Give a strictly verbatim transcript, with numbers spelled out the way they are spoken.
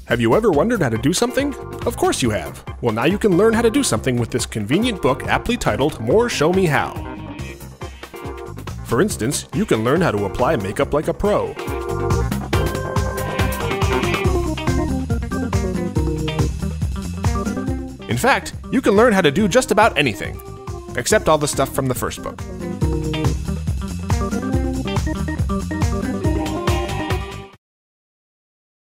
Have you ever wondered how to do something? Of course you have. Well, now you can learn how to do something with this convenient book aptly titled More Show Me How. For instance, you can learn how to apply makeup like a pro. In fact, you can learn how to do just about anything, except all the stuff from the first book.